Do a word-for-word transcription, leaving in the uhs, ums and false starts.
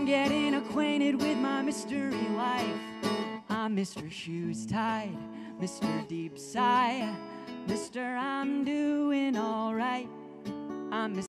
on getting acquainted with my mystery life. I'm Mister Shoes Tied, Mister Deep Sigh, Mister I'm doing all